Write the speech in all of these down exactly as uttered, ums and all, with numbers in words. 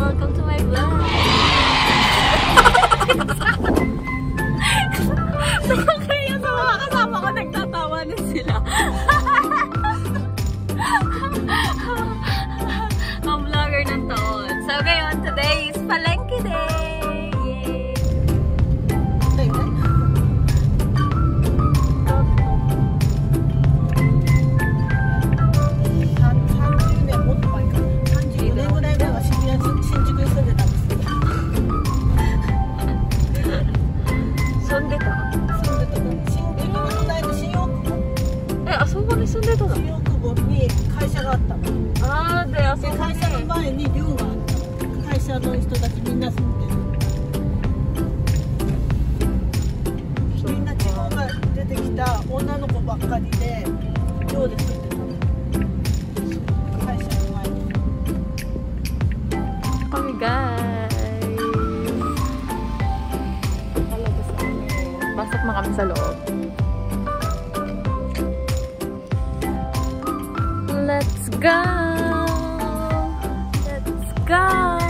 welcome to my vlog. Kaya sa mga kasama ko nagtatawa na sila. Ang vlogger ng taon. So ngayon, today is Palengke Day. Kami guys. Pasok na kami sa loob. Let's go! Let's go!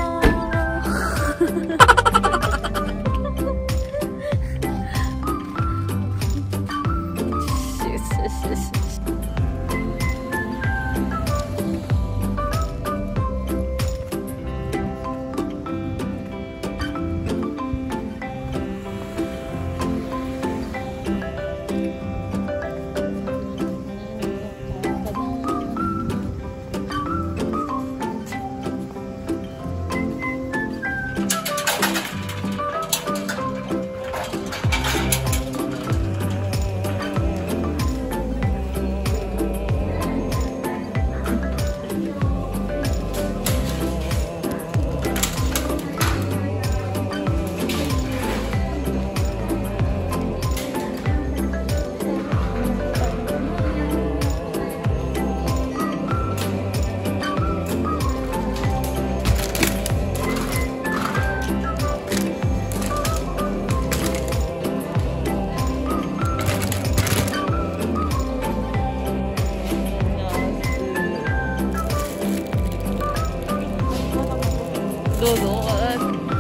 Doon.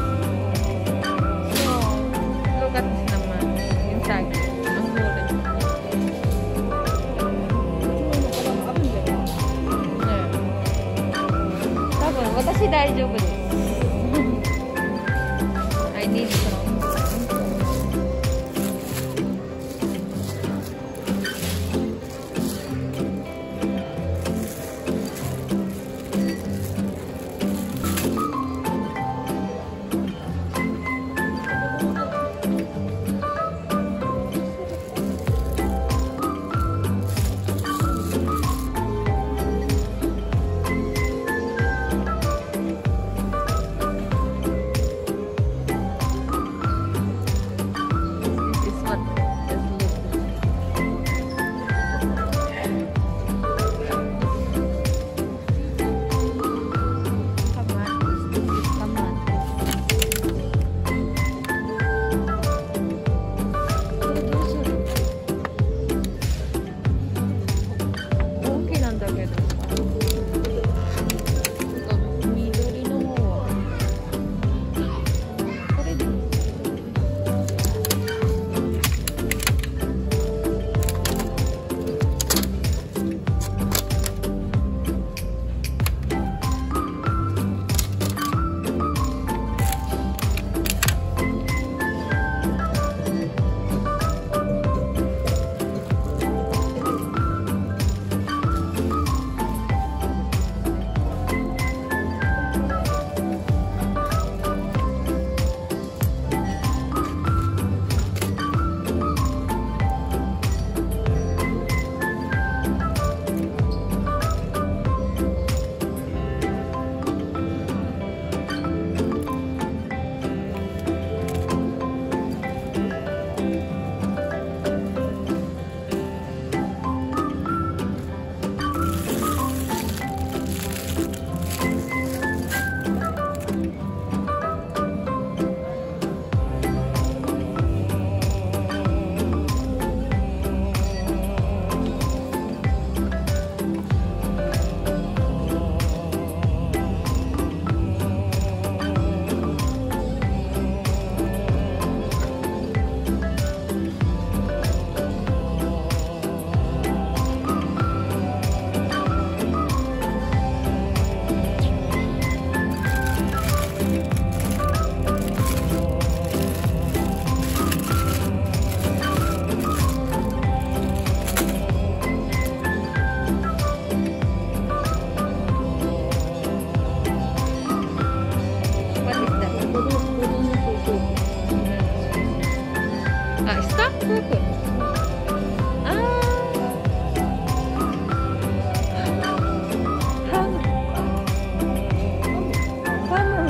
So, look at this naman. Yung saging. Ang mura. Tapos, watashi daijoubu desu. I need some.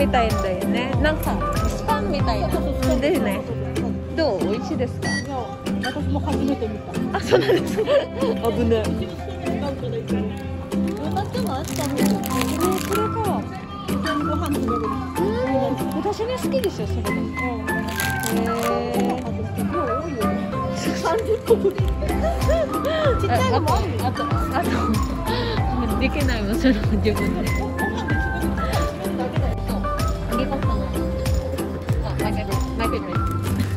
みたいんだよね。なんかスパンみたいな。ですね。どう？美味しいですか？ 私も初めて見た。 あ、そうなんですか。危ない。 同じのあったの。これか。ご飯食べる。 私ね好きですよそれで。へえ。 多いよね。三十個分。ちっちゃいのもある。 あとあとできないもんそれ自分で。揚げパスタの。あ、マイフェイブリット。マイフェイブリット。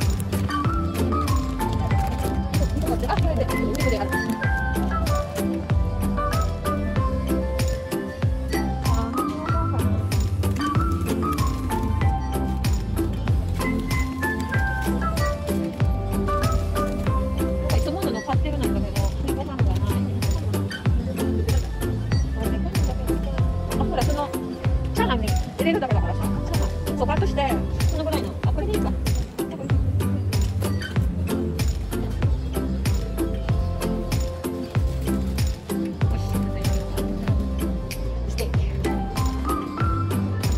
あ、これで、これで、あ。いつもの買ってるなんだけど、ご飯がない。あ、ほら、その、チャーハンに入れるだけだからさ、チャーハン、そう、カットして、そのぐらいの、あ、これでいいか。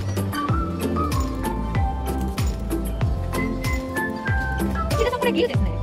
これ牛ですね。